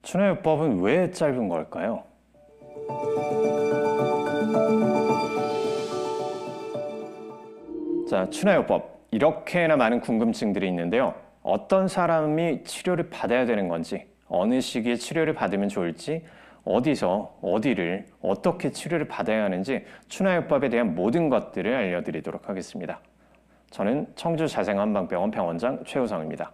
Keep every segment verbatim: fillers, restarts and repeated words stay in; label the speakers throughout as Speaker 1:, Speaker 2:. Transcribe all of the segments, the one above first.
Speaker 1: 추나요법은 왜 짧은 걸까요? 자, 추나요법. 이렇게나 많은 궁금증들이 있는데요. 어떤 사람이 치료를 받아야 되는 건지, 어느 시기에 치료를 받으면 좋을지, 어디서, 어디를, 어떻게 치료를 받아야 하는지 추나요법에 대한 모든 것들을 알려드리도록 하겠습니다. 저는 청주 자생한방병원 병원장 최우성입니다.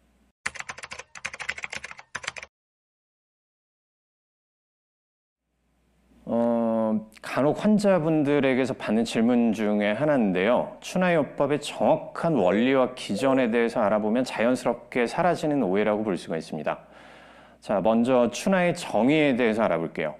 Speaker 1: 어, 간혹 환자분들에게서 받는 질문 중에 하나인데요. 추나요법의 정확한 원리와 기전에 대해서 알아보면 자연스럽게 사라지는 오해라고 볼 수가 있습니다. 자, 먼저 추나의 정의에 대해서 알아볼게요.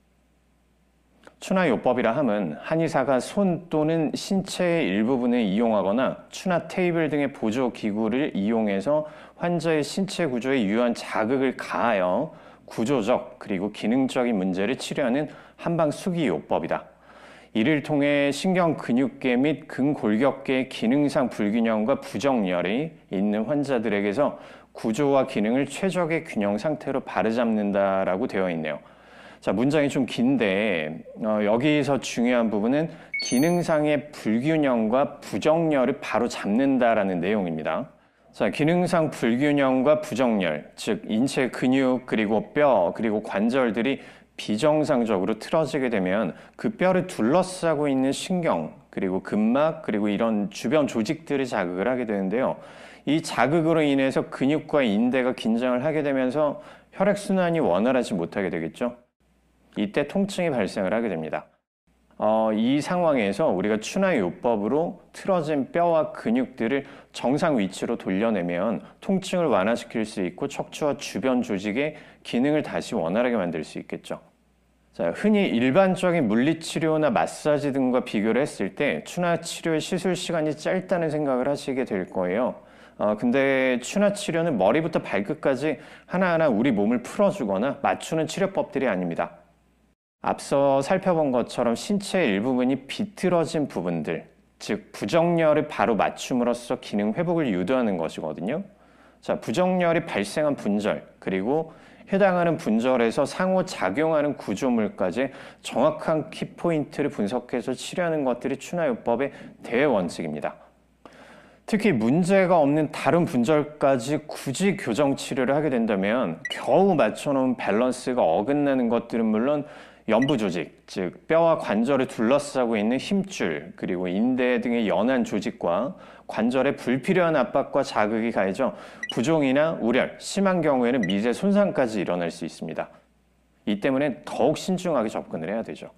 Speaker 1: 추나요법이라 함은 한의사가 손 또는 신체의 일부분을 이용하거나 추나 테이블 등의 보조 기구를 이용해서 환자의 신체 구조에 유효한 자극을 가하여 구조적 그리고 기능적인 문제를 치료하는 한방 수기요법이다. 이를 통해 신경 근육계 및 근골격계의 기능상 불균형과 부정열이 있는 환자들에게서 구조와 기능을 최적의 균형 상태로 바로잡는다라고 되어 있네요. 자, 문장이 좀 긴데 어, 여기서 중요한 부분은 기능상의 불균형과 부정열을 바로 잡는다라는 내용입니다. 자, 기능상 불균형과 부정열, 즉 인체 근육 그리고 뼈 그리고 관절들이 비정상적으로 틀어지게 되면 그 뼈를 둘러싸고 있는 신경 그리고 근막 그리고 이런 주변 조직들이 자극을 하게 되는데요. 이 자극으로 인해서 근육과 인대가 긴장을 하게 되면서 혈액순환이 원활하지 못하게 되겠죠. 이때 통증이 발생을 하게 됩니다. 어, 이 상황에서 우리가 추나요법으로 틀어진 뼈와 근육들을 정상 위치로 돌려내면 통증을 완화시킬 수 있고 척추와 주변 조직의 기능을 다시 원활하게 만들 수 있겠죠. 자, 흔히 일반적인 물리치료나 마사지 등과 비교를 했을 때 추나 치료의 시술 시간이 짧다는 생각을 하시게 될 거예요. 어, 근데 추나 치료는 머리부터 발끝까지 하나하나 우리 몸을 풀어주거나 맞추는 치료법들이 아닙니다. 앞서 살펴본 것처럼 신체의 일부분이 비틀어진 부분들, 즉 부정열을 바로 맞춤으로써 기능 회복을 유도하는 것이거든요. 자, 부정열이 발생한 분절, 그리고 해당하는 분절에서 상호작용하는 구조물까지 정확한 키포인트를 분석해서 치료하는 것들이 추나요법의 대원칙입니다. 특히 문제가 없는 다른 분절까지 굳이 교정 치료를 하게 된다면 겨우 맞춰놓은 밸런스가 어긋나는 것들은 물론 연부 조직, 즉 뼈와 관절을 둘러싸고 있는 힘줄, 그리고 인대 등의 연한 조직과 관절에 불필요한 압박과 자극이 가해져 부종이나 우렬, 심한 경우에는 미세 손상까지 일어날 수 있습니다. 이 때문에 더욱 신중하게 접근을 해야 되죠.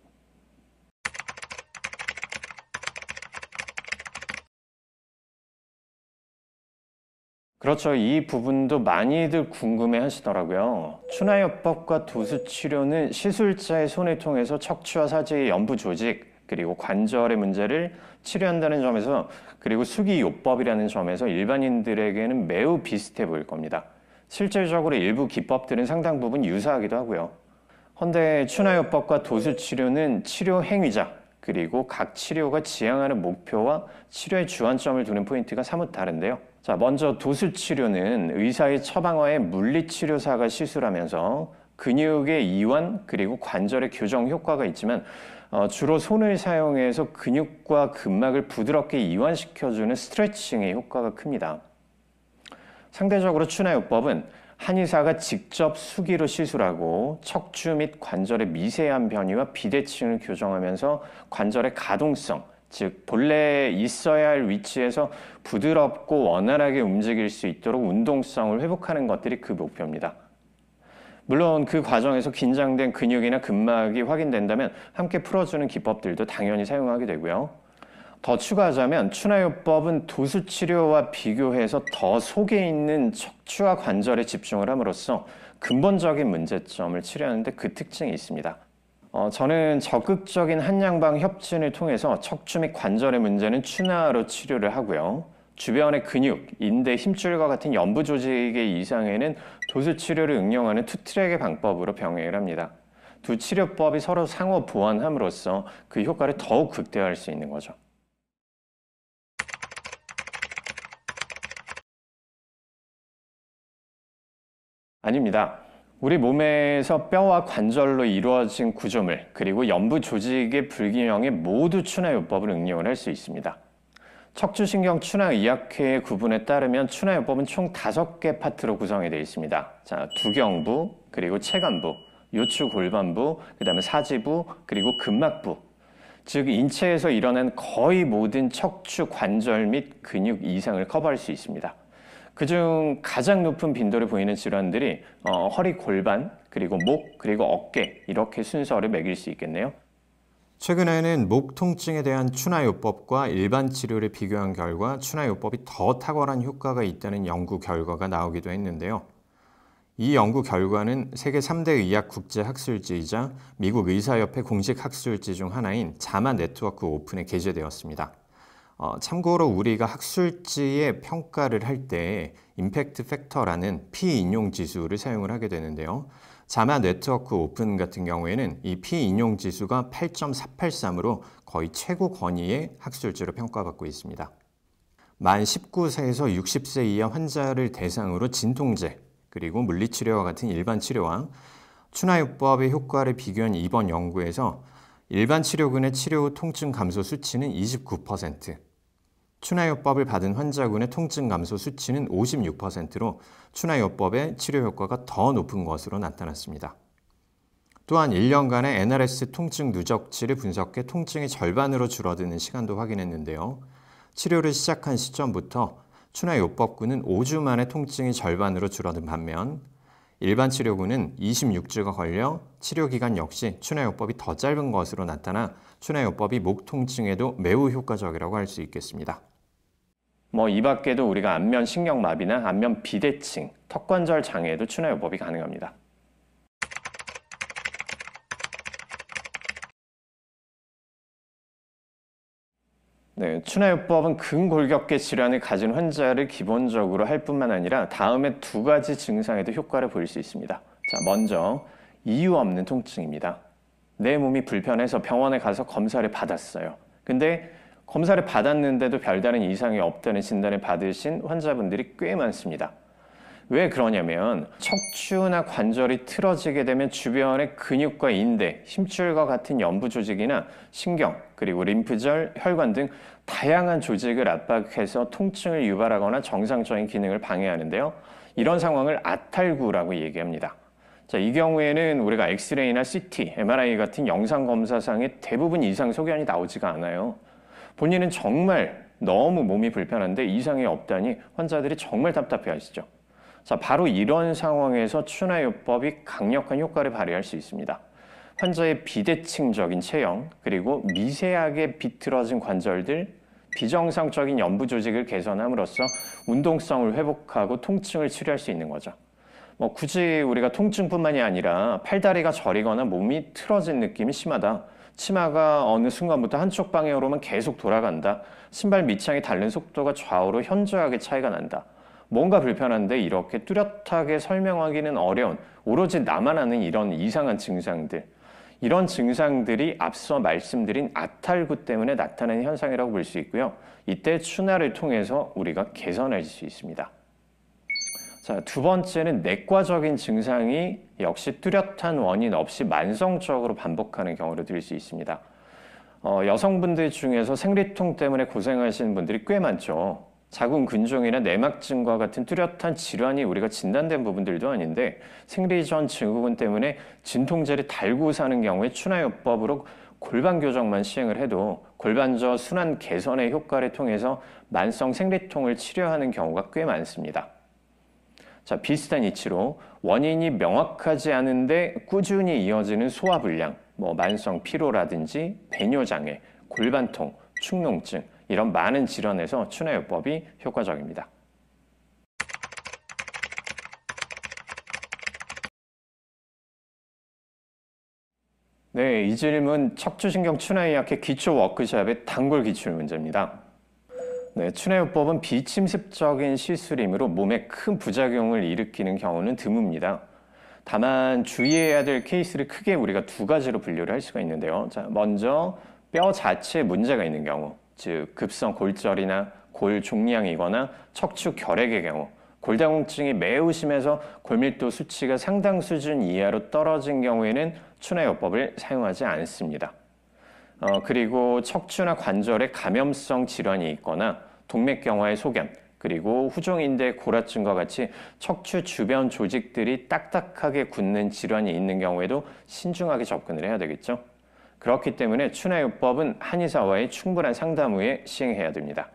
Speaker 1: 그렇죠. 이 부분도 많이들 궁금해 하시더라고요. 추나요법과 도수치료는 시술자의 손을 통해서 척추와 사지의 연부 조직, 그리고 관절의 문제를 치료한다는 점에서, 그리고 수기요법이라는 점에서 일반인들에게는 매우 비슷해 보일 겁니다. 실질적으로 일부 기법들은 상당 부분 유사하기도 하고요. 헌데 추나요법과 도수치료는 치료 행위자, 그리고 각 치료가 지향하는 목표와 치료의 주안점을 두는 포인트가 사뭇 다른데요. 자, 먼저 도수치료는 의사의 처방하에 물리치료사가 시술하면서 근육의 이완 그리고 관절의 교정 효과가 있지만 어, 주로 손을 사용해서 근육과 근막을 부드럽게 이완시켜주는 스트레칭의 효과가 큽니다. 상대적으로 추나요법은 한의사가 직접 수기로 시술하고 척추 및 관절의 미세한 변이와 비대칭을 교정하면서 관절의 가동성, 즉 본래 있어야 할 위치에서 부드럽고 원활하게 움직일 수 있도록 운동성을 회복하는 것들이 그 목표입니다. 물론 그 과정에서 긴장된 근육이나 근막이 확인된다면 함께 풀어주는 기법들도 당연히 사용하게 되고요. 더 추가하자면 추나요법은 도수치료와 비교해서 더 속에 있는 척추와 관절에 집중을 함으로써 근본적인 문제점을 치료하는데 그 특징이 있습니다. 어, 저는 적극적인 한양방 협진을 통해서 척추 및 관절의 문제는 추나로 치료를 하고요. 주변의 근육, 인대, 힘줄과 같은 연부 조직의 이상에는 도수치료를 응용하는 투트랙의 방법으로 병행을 합니다. 두 치료법이 서로 상호 보완함으로써 그 효과를 더욱 극대화할 수 있는 거죠. 아닙니다. 우리 몸에서 뼈와 관절로 이루어진 구조물, 그리고 연부 조직의 불균형에 모두 추나요법을 응용을 할 수 있습니다. 척추신경 추나의학회의 구분에 따르면 추나요법은 총 다섯 개 파트로 구성이 되어 있습니다. 자, 두경부, 그리고 체관부, 요추골반부, 그 다음에 사지부, 그리고 근막부. 즉, 인체에서 일어난 거의 모든 척추 관절 및 근육 이상을 커버할 수 있습니다. 그중 가장 높은 빈도를 보이는 질환들이 어, 허리 골반, 그리고 목, 그리고 어깨 이렇게 순서를 매길 수 있겠네요.
Speaker 2: 최근에는 목 통증에 대한 추나요법과 일반 치료를 비교한 결과 추나요법이 더 탁월한 효과가 있다는 연구 결과가 나오기도 했는데요. 이 연구 결과는 세계 삼 대 의학 국제 학술지이자 미국 의사협회 공식 학술지 중 하나인 자마 네트워크 오픈에 게재되었습니다. 어, 참고로 우리가 학술지의 평가를 할 때 임팩트 팩터라는 피인용 지수를 사용을 하게 되는데요. 자마 네트워크 오픈 같은 경우에는 이 피인용 지수가 팔 점 사팔삼으로 거의 최고 권위의 학술지로 평가받고 있습니다. 만 십구 세에서 육십 세 이하 환자를 대상으로 진통제, 그리고 물리치료와 같은 일반 치료와 추나요법의 효과를 비교한 이번 연구에서 일반 치료군의 치료 후 통증 감소 수치는 이십구 퍼센트, 추나요법을 받은 환자군의 통증 감소 수치는 오십육 퍼센트로 추나요법의 치료 효과가 더 높은 것으로 나타났습니다. 또한 일 년간의 엔알에스 통증 누적치를 분석해 통증이 절반으로 줄어드는 시간도 확인했는데요. 치료를 시작한 시점부터 추나요법군은 오 주 만에 통증이 절반으로 줄어든 반면 일반 치료군은 이십육 주가 걸려 치료 기간 역시 추나요법이 더 짧은 것으로 나타나 추나요법이 목 통증에도 매우 효과적이라고 할 수 있겠습니다.
Speaker 1: 뭐 이 밖에도 우리가 안면 신경마비나 안면 비대칭, 턱관절 장애에도 추나요법이 가능합니다. 네, 추나요법은 근골격계 질환을 가진 환자를 기본적으로 할 뿐만 아니라 다음에 두 가지 증상에도 효과를 보일 수 있습니다. 자, 먼저 이유 없는 통증입니다. 내 몸이 불편해서 병원에 가서 검사를 받았어요. 근데 검사를 받았는데도 별다른 이상이 없다는 진단을 받으신 환자분들이 꽤 많습니다. 왜 그러냐면 척추나 관절이 틀어지게 되면 주변의 근육과 인대, 힘줄과 같은 연부 조직이나 신경, 그리고 림프절, 혈관 등 다양한 조직을 압박해서 통증을 유발하거나 정상적인 기능을 방해하는데요. 이런 상황을 아탈구라고 얘기합니다. 자, 이 경우에는 우리가 엑스레이나 씨티, 엠알아이 같은 영상 검사상에 대부분 이상 소견이 나오지가 않아요. 본인은 정말 너무 몸이 불편한데 이상이 없다니 환자들이 정말 답답해 하시죠. 자, 바로 이런 상황에서 추나요법이 강력한 효과를 발휘할 수 있습니다. 환자의 비대칭적인 체형, 그리고 미세하게 비틀어진 관절들, 비정상적인 연부 조직을 개선함으로써 운동성을 회복하고 통증을 치료할 수 있는 거죠. 뭐 굳이 우리가 통증뿐만이 아니라 팔다리가 저리거나 몸이 틀어진 느낌이 심하다. 치마가 어느 순간부터 한쪽 방향으로만 계속 돌아간다. 신발 밑창이 닳는 속도가 좌우로 현저하게 차이가 난다. 뭔가 불편한데 이렇게 뚜렷하게 설명하기는 어려운, 오로지 나만 아는 이런 이상한 증상들. 이런 증상들이 앞서 말씀드린 아탈구 때문에 나타나는 현상이라고 볼 수 있고요. 이때 추나를 통해서 우리가 개선할 수 있습니다. 자, 두 번째는 내과적인 증상이 역시 뚜렷한 원인 없이 만성적으로 반복하는 경우를 드릴 수 있습니다. 어, 여성분들 중에서 생리통 때문에 고생하시는 분들이 꽤 많죠. 자궁근종이나 내막증과 같은 뚜렷한 질환이 우리가 진단된 부분들도 아닌데 생리 전 증후군 때문에 진통제를 달고 사는 경우에 추나요법으로 골반 교정만 시행을 해도 골반저 순환 개선의 효과를 통해서 만성 생리통을 치료하는 경우가 꽤 많습니다. 자, 비슷한 이치로 원인이 명확하지 않은데 꾸준히 이어지는 소화불량, 뭐 만성 피로라든지 배뇨장애, 골반통, 축농증 이런 많은 질환에서 추나요법이 효과적입니다. 네, 이 질문 척추신경 추나의학회 기초 워크숍의 단골 기출 문제입니다. 네, 추나요법은 비침습적인 시술이므로 몸에 큰 부작용을 일으키는 경우는 드뭅니다. 다만 주의해야 될 케이스를 크게 우리가 두 가지로 분류를 할 수가 있는데요. 자, 먼저 뼈 자체에 문제가 있는 경우, 즉 급성 골절이나 골 종양이거나 척추 결핵의 경우, 골다공증이 매우 심해서 골밀도 수치가 상당 수준 이하로 떨어진 경우에는 추나요법을 사용하지 않습니다. 어, 그리고 척추나 관절에 감염성 질환이 있거나 동맥경화의 소견, 그리고 후종인대 골화증과 같이 척추 주변 조직들이 딱딱하게 굳는 질환이 있는 경우에도 신중하게 접근을 해야 되겠죠. 그렇기 때문에 추나요법은 한의사와의 충분한 상담 후에 시행해야 됩니다.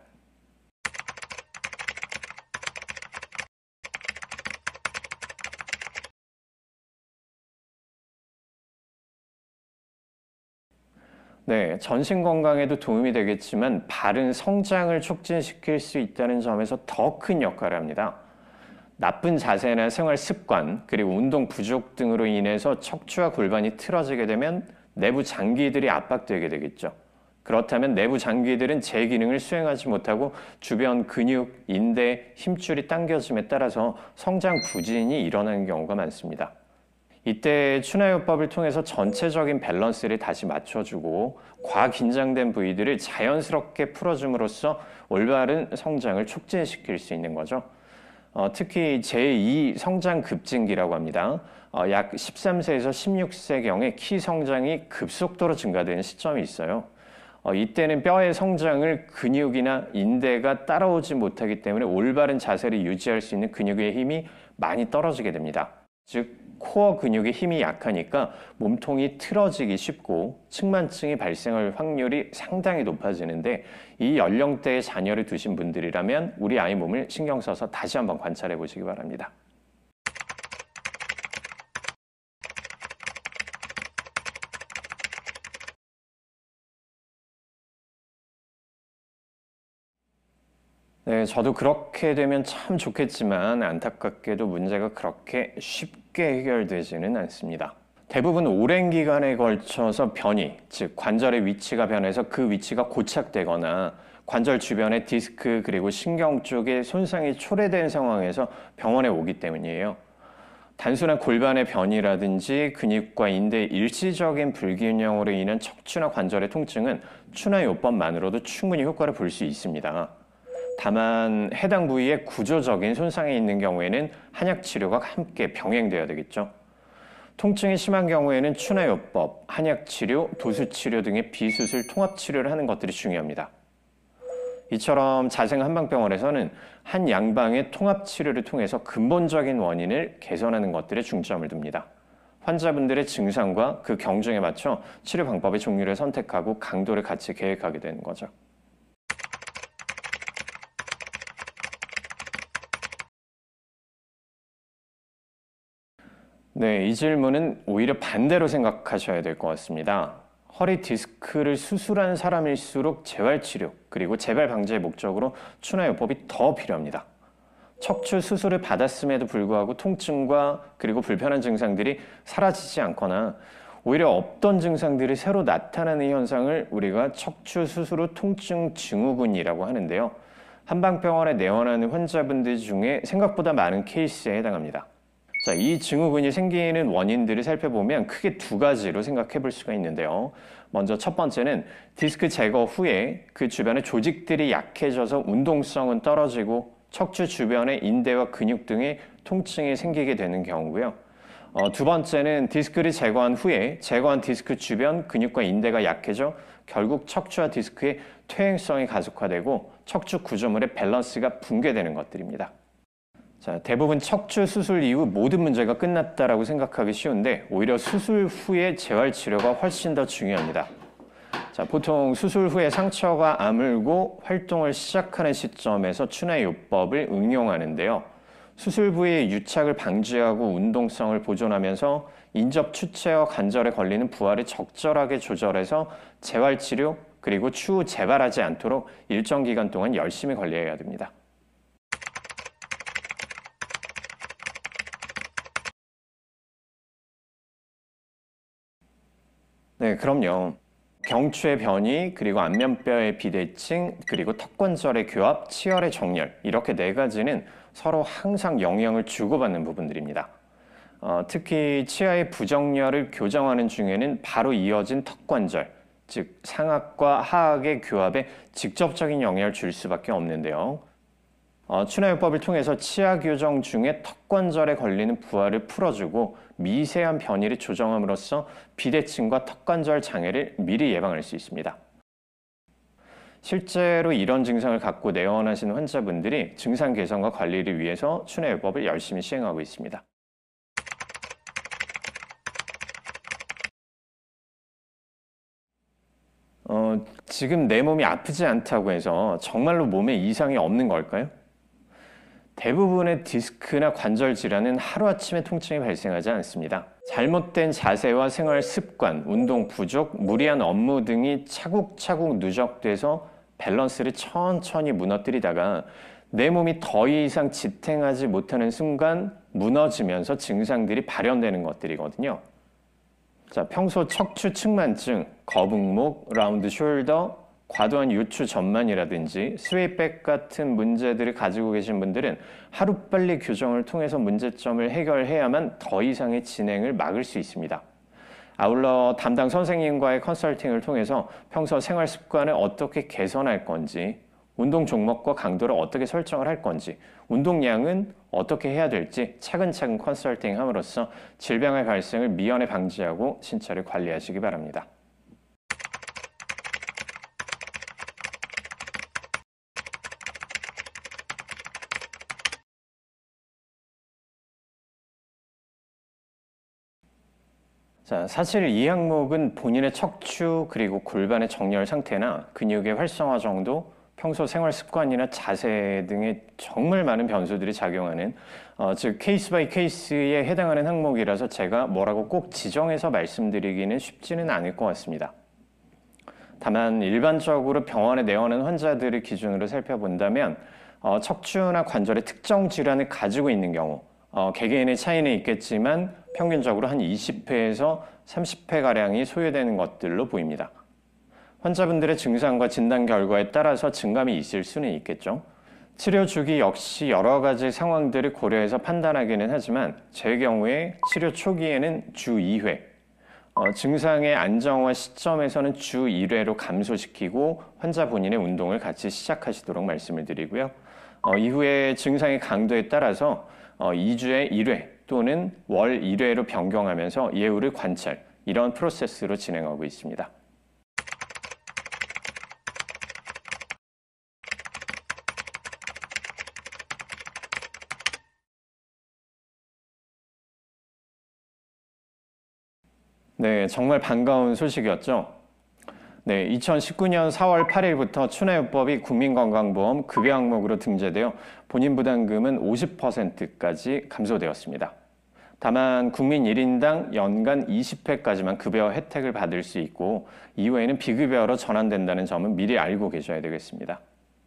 Speaker 1: 네, 전신 건강에도 도움이 되겠지만 바른 성장을 촉진시킬 수 있다는 점에서 더 큰 역할을 합니다. 나쁜 자세나 생활 습관, 그리고 운동 부족 등으로 인해서 척추와 골반이 틀어지게 되면 내부 장기들이 압박되게 되겠죠. 그렇다면 내부 장기들은 제 기능을 수행하지 못하고 주변 근육, 인대, 힘줄이 당겨짐에 따라서 성장 부진이 일어나는 경우가 많습니다. 이때 추나요법을 통해서 전체적인 밸런스를 다시 맞춰주고 과긴장된 부위들을 자연스럽게 풀어줌으로써 올바른 성장을 촉진시킬 수 있는 거죠. 어, 특히 제이 성장 급진기라고 합니다. 어, 약 십삼 세에서 십육 세경에 키 성장이 급속도로 증가되는 시점이 있어요. 어, 이때는 뼈의 성장을 근육이나 인대가 따라오지 못하기 때문에 올바른 자세를 유지할 수 있는 근육의 힘이 많이 떨어지게 됩니다. 즉 코어 근육의 힘이 약하니까 몸통이 틀어지기 쉽고 측만증이 발생할 확률이 상당히 높아지는데, 이 연령대의 자녀를 두신 분들이라면 우리 아이 몸을 신경 써서 다시 한번 관찰해 보시기 바랍니다. 네, 저도 그렇게 되면 참 좋겠지만 안타깝게도 문제가 그렇게 쉽게 해결되지는 않습니다. 대부분 오랜 기간에 걸쳐서 변이, 즉 관절의 위치가 변해서 그 위치가 고착되거나 관절 주변의 디스크 그리고 신경 쪽에 손상이 초래된 상황에서 병원에 오기 때문이에요. 단순한 골반의 변이라든지 근육과 인대의 일시적인 불균형으로 인한 척추나 관절의 통증은 추나요법만으로도 충분히 효과를 볼 수 있습니다. 다만 해당 부위에 구조적인 손상이 있는 경우에는 한약 치료가 함께 병행되어야 되겠죠. 통증이 심한 경우에는 추나요법, 한약 치료, 도수 치료 등의 비수술 통합 치료를 하는 것들이 중요합니다. 이처럼 자생한방병원에서는 한 양방의 통합 치료를 통해서 근본적인 원인을 개선하는 것들에 중점을 둡니다. 환자분들의 증상과 그 경중에 맞춰 치료 방법의 종류를 선택하고 강도를 같이 계획하게 되는 거죠. 네, 이 질문은 오히려 반대로 생각하셔야 될 것 같습니다. 허리 디스크를 수술한 사람일수록 재활치료 그리고 재발 방지의 목적으로 추나요법이 더 필요합니다. 척추 수술을 받았음에도 불구하고 통증과 그리고 불편한 증상들이 사라지지 않거나 오히려 없던 증상들이 새로 나타나는 현상을 우리가 척추 수술 후 통증 증후군이라고 하는데요. 한방병원에 내원하는 환자분들 중에 생각보다 많은 케이스에 해당합니다. 자, 이 증후군이 생기는 원인들을 살펴보면 크게 두 가지로 생각해 볼 수가 있는데요. 먼저 첫 번째는 디스크 제거 후에 그 주변의 조직들이 약해져서 운동성은 떨어지고 척추 주변의 인대와 근육 등의 통증이 생기게 되는 경우고요. 어, 두 번째는 디스크를 제거한 후에 제거한 디스크 주변 근육과 인대가 약해져 결국 척추와 디스크의 퇴행성이 가속화되고 척추 구조물의 밸런스가 붕괴되는 것들입니다. 자, 대부분 척추 수술 이후 모든 문제가 끝났다라고 생각하기 쉬운데 오히려 수술 후의 재활치료가 훨씬 더 중요합니다. 자, 보통 수술 후에 상처가 아물고 활동을 시작하는 시점에서 추나요법을 응용하는데요. 수술 부위의 유착을 방지하고 운동성을 보존하면서 인접 추체와 관절에 걸리는 부하를 적절하게 조절해서 재활치료 그리고 추후 재발하지 않도록 일정 기간 동안 열심히 관리해야 됩니다. 네, 그럼요. 경추의 변이, 그리고 안면뼈의 비대칭, 그리고 턱관절의 교합, 치열의 정렬 이렇게 네 가지는 서로 항상 영향을 주고받는 부분들입니다. 어, 특히 치아의 부정렬을 교정하는 중에는 바로 이어진 턱관절, 즉 상악과 하악의 교합에 직접적인 영향을 줄 수밖에 없는데요. 어, 추나요법을 통해서 치아 교정 중에 턱관절에 걸리는 부하를 풀어주고 미세한 변이를 조정함으로써 비대칭과 턱관절 장애를 미리 예방할 수 있습니다. 실제로 이런 증상을 갖고 내원하신 환자분들이 증상 개선과 관리를 위해서 추나요법을 열심히 시행하고 있습니다. 어, 지금 내 몸이 아프지 않다고 해서 정말로 몸에 이상이 없는 걸까요? 대부분의 디스크나 관절 질환은 하루아침에 통증이 발생하지 않습니다. 잘못된 자세와 생활 습관, 운동 부족, 무리한 업무 등이 차곡차곡 누적돼서 밸런스를 천천히 무너뜨리다가 내 몸이 더 이상 지탱하지 못하는 순간 무너지면서 증상들이 발현되는 것들이거든요. 자, 평소 척추 측만증, 거북목, 라운드 숄더, 과도한 요추 전만이라든지 스웨이백 같은 문제들을 가지고 계신 분들은 하루빨리 교정을 통해서 문제점을 해결해야만 더 이상의 진행을 막을 수 있습니다. 아울러 담당 선생님과의 컨설팅을 통해서 평소 생활 습관을 어떻게 개선할 건지, 운동 종목과 강도를 어떻게 설정을 할 건지, 운동량은 어떻게 해야 될지 차근차근 컨설팅함으로써 질병의 발생을 미연에 방지하고 신체를 관리하시기 바랍니다. 자, 사실 이 항목은 본인의 척추 그리고 골반의 정렬 상태나 근육의 활성화 정도, 평소 생활 습관이나 자세 등의 정말 많은 변수들이 작용하는 어, 즉 케이스 바이 케이스에 해당하는 항목이라서 제가 뭐라고 꼭 지정해서 말씀드리기는 쉽지는 않을 것 같습니다. 다만 일반적으로 병원에 내원하는 환자들을 기준으로 살펴본다면 어, 척추나 관절의 특정 질환을 가지고 있는 경우 어, 개개인의 차이는 있겠지만 평균적으로 한 이십 회에서 삼십 회가량이 소요되는 것들로 보입니다. 환자분들의 증상과 진단 결과에 따라서 증감이 있을 수는 있겠죠. 치료 주기 역시 여러 가지 상황들을 고려해서 판단하기는 하지만 제 경우에 치료 초기에는 주 이 회, 어, 증상의 안정화 시점에서는 주 일 회로 감소시키고 환자 본인의 운동을 같이 시작하시도록 말씀을 드리고요. 어, 이후에 증상의 강도에 따라서 어, 이 주에 일 회 또는 월 일 회로 변경하면서 예후를 관찰, 이런 프로세스로 진행하고 있습니다. 네, 정말 반가운 소식이었죠. 네, 이천십구 년 사월 팔일부터 추나요법이 국민건강보험 급여 항목으로 등재되어 본인 부담금은 오십 퍼센트까지 감소되었습니다. 다만 국민 일 인당 연간 이십 회까지만 급여 혜택을 받을 수 있고 이후에는 비급여로 전환된다는 점은 미리 알고 계셔야 되겠습니다.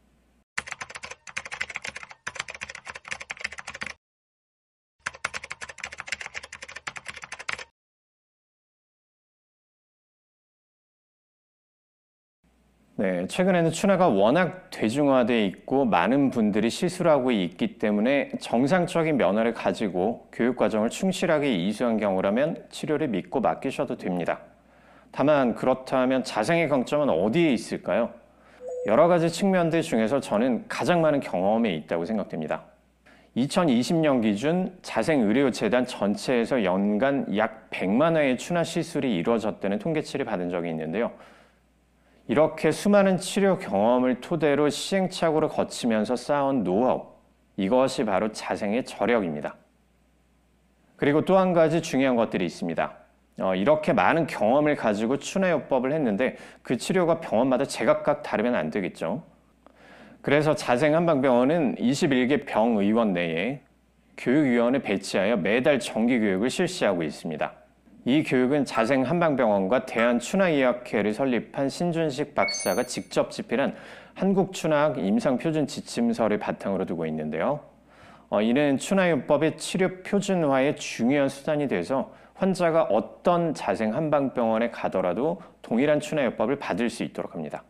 Speaker 1: 네, 최근에는 추나가 워낙 대중화되어 있고 많은 분들이 시술을 하고 있기 때문에 정상적인 면허를 가지고 교육과정을 충실하게 이수한 경우라면 치료를 믿고 맡기셔도 됩니다. 다만 그렇다면 자생의 강점은 어디에 있을까요? 여러 가지 측면들 중에서 저는 가장 많은 경험에 있다고 생각됩니다. 이천이십 년 기준 자생의료재단 전체에서 연간 약 백만 회의 추나 시술이 이루어졌다는 통계치를 받은 적이 있는데요. 이렇게 수많은 치료 경험을 토대로 시행착오를 거치면서 쌓아온 노하우, 이것이 바로 자생의 저력입니다. 그리고 또 한 가지 중요한 것들이 있습니다. 어, 이렇게 많은 경험을 가지고 추나요법을 했는데 그 치료가 병원마다 제각각 다르면 안 되겠죠. 그래서 자생한방병원은 이십일 개 병의원 내에 교육위원을 배치하여 매달 정기교육을 실시하고 있습니다. 이 교육은 자생한방병원과 대한추나의학회를 설립한 신준식 박사가 직접 집필한 한국추나학 임상표준 지침서를 바탕으로 두고 있는데요. 어, 이는 추나요법의 치료 표준화의 중요한 수단이 돼서 환자가 어떤 자생한방병원에 가더라도 동일한 추나요법을 받을 수 있도록 합니다.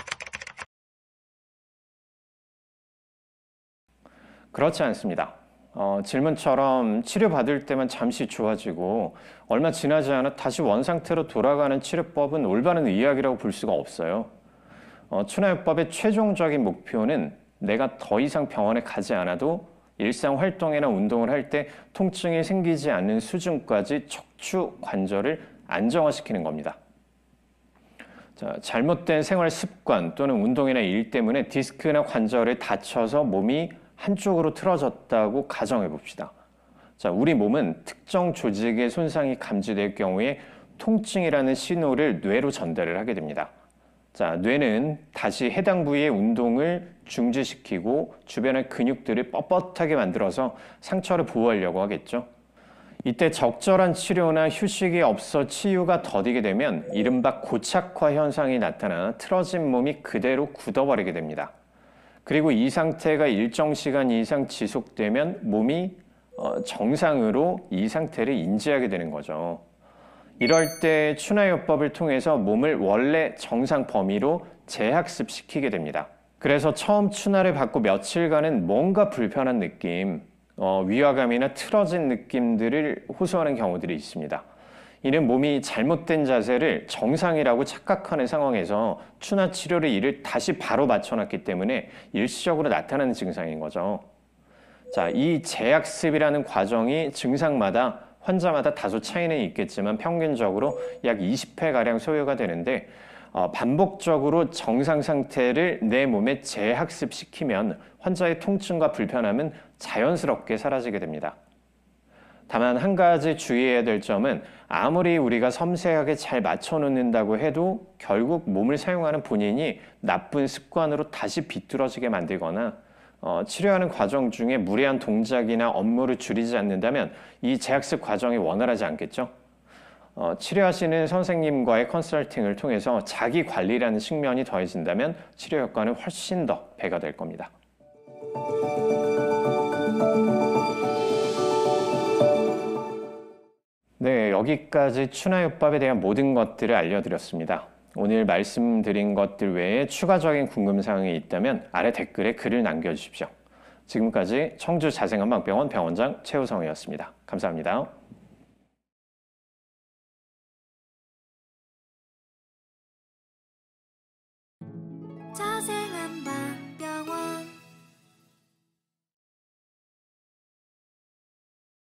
Speaker 1: 그렇지 않습니다. 어, 질문처럼 치료받을 때만 잠시 좋아지고 얼마 지나지 않아 다시 원상태로 돌아가는 치료법은 올바른 의학이라고 볼 수가 없어요. 어, 추나요법의 최종적인 목표는 내가 더 이상 병원에 가지 않아도 일상 활동이나 운동을 할 때 통증이 생기지 않는 수준까지 척추 관절을 안정화시키는 겁니다. 자, 잘못된 생활 습관 또는 운동이나 일 때문에 디스크나 관절에 다쳐서 몸이 한쪽으로 틀어졌다고 가정해 봅시다. 자, 우리 몸은 특정 조직의 손상이 감지될 경우에 통증이라는 신호를 뇌로 전달을 하게 됩니다. 자, 뇌는 다시 해당 부위의 운동을 중지시키고 주변의 근육들을 뻣뻣하게 만들어서 상처를 보호하려고 하겠죠. 이때 적절한 치료나 휴식이 없어 치유가 더디게 되면 이른바 고착화 현상이 나타나 틀어진 몸이 그대로 굳어버리게 됩니다. 그리고 이 상태가 일정 시간 이상 지속되면 몸이 정상으로 이 상태를 인지하게 되는 거죠. 이럴 때 추나요법을 통해서 몸을 원래 정상 범위로 재학습시키게 됩니다. 그래서 처음 추나를 받고 며칠간은 뭔가 불편한 느낌, 어, 위화감이나 틀어진 느낌들을 호소하는 경우들이 있습니다. 이는 몸이 잘못된 자세를 정상이라고 착각하는 상황에서 추나 치료를 이를 다시 바로 맞춰놨기 때문에 일시적으로 나타나는 증상인 거죠. 자, 이 재학습이라는 과정이 증상마다 환자마다 다소 차이는 있겠지만 평균적으로 약 이십 회가량 소요가 되는데 어, 반복적으로 정상 상태를 내 몸에 재학습시키면 환자의 통증과 불편함은 자연스럽게 사라지게 됩니다. 다만 한 가지 주의해야 될 점은 아무리 우리가 섬세하게 잘 맞춰놓는다고 해도 결국 몸을 사용하는 본인이 나쁜 습관으로 다시 비뚤어지게 만들거나 어, 치료하는 과정 중에 무리한 동작이나 업무를 줄이지 않는다면 이 재학습 과정이 원활하지 않겠죠. 어, 치료하시는 선생님과의 컨설팅을 통해서 자기 관리라는 측면이 더해진다면 치료 효과는 훨씬 더 배가 될 겁니다. 네, 여기까지 추나요법에 대한 모든 것들을 알려드렸습니다. 오늘 말씀드린 것들 외에 추가적인 궁금사항이 있다면 아래 댓글에 글을 남겨주십시오. 지금까지 청주 자생한방병원 병원장 최우성이었습니다. 감사합니다.
Speaker 3: 자생한방